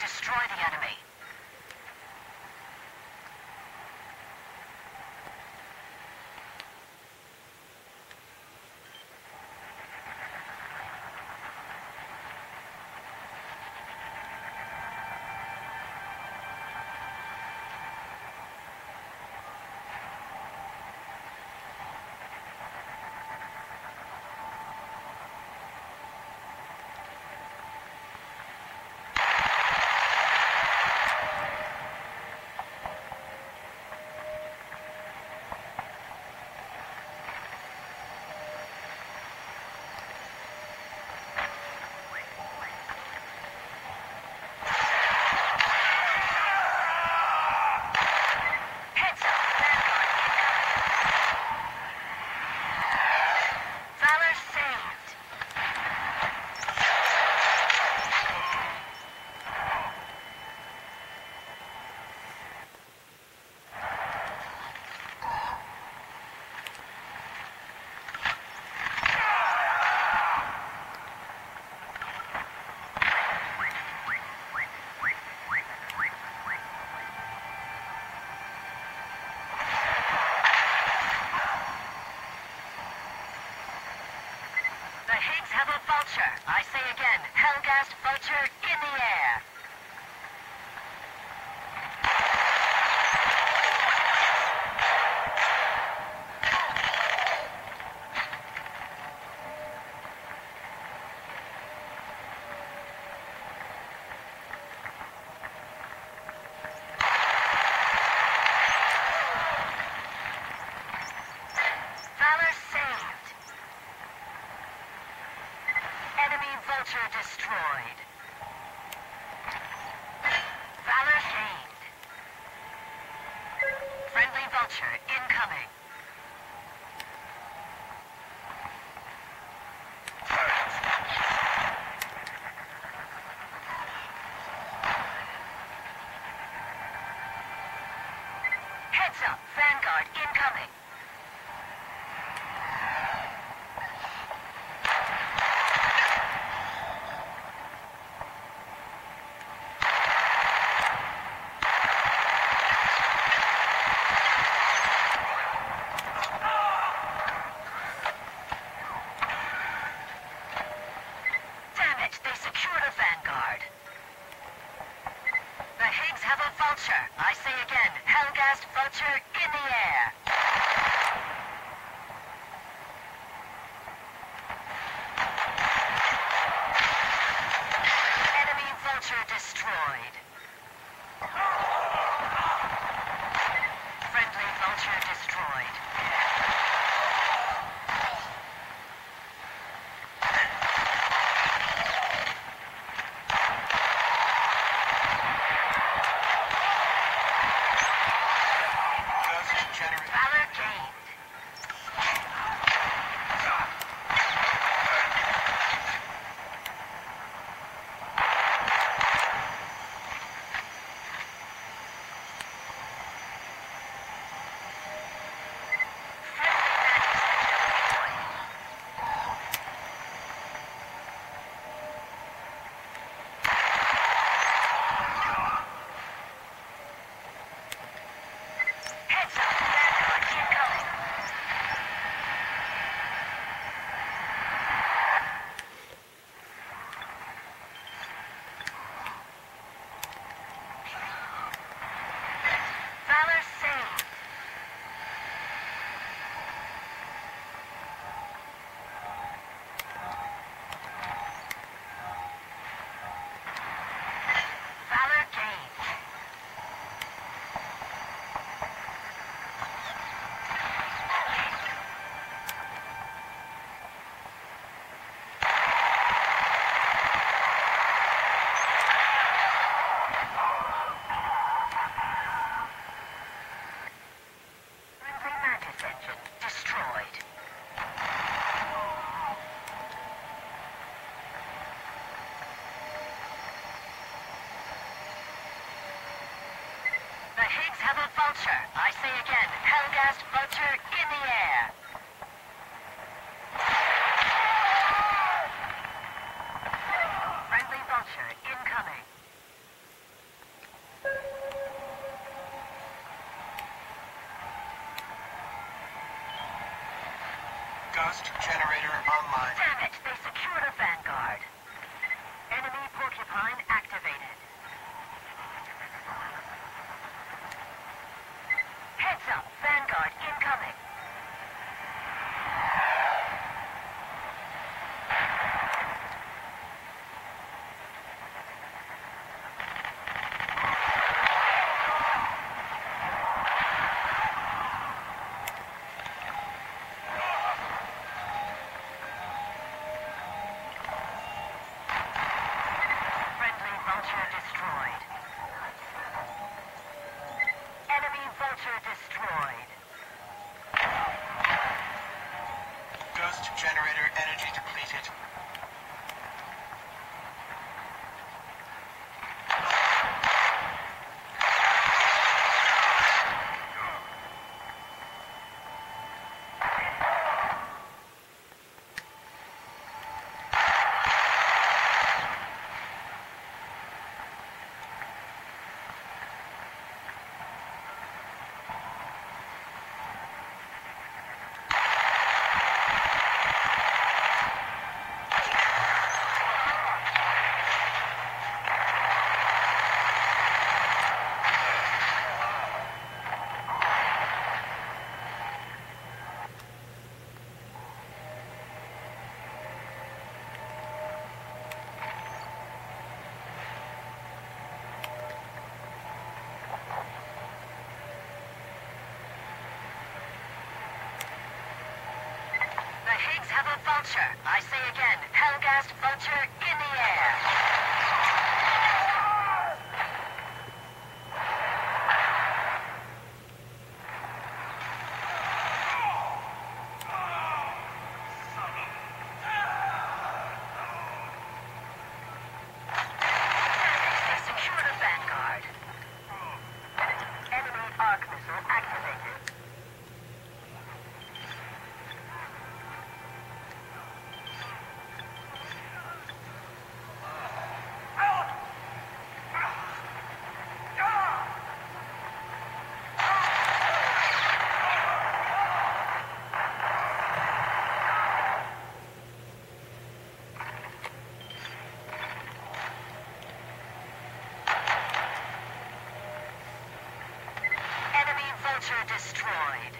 Destroy the enemy. Vulture. I say again, Helghast Vulture in the air. Valor saved. Enemy Vulture destroyed. Valor gained. Friendly Vulture incoming. Heads up, Vanguard incoming. Vulture. I say again, Helghast Vulture in the air. Enemy Vulture destroyed. Friendly Vulture destroyed. Valor gained. Vulture. I say again, Helghast Vulture in the air. Friendly Vulture incoming. Ghost generator online. Damn it! They secured a Vanguard. Enemy Porcupine activated. Heads up! Vanguard incoming. Friendly Vulture destroyed. Enemy Vulture destroyed. Ghost generator energy depleted. The Higgs have a Vulture. I say again, Helghast Vulture in the air. They secured a Vanguard. Enemy arc missile activated. Enemy Vulture destroyed.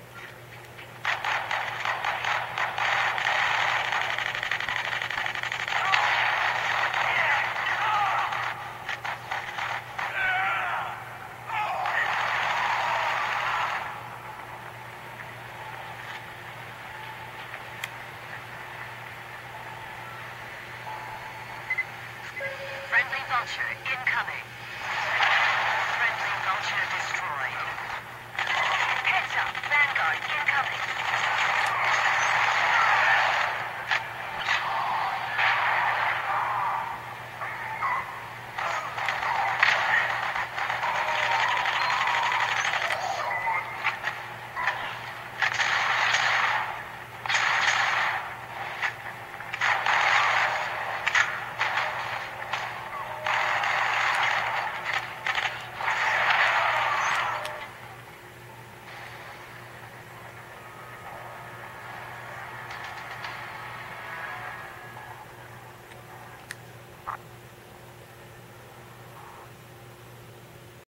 Friendly Vulture incoming.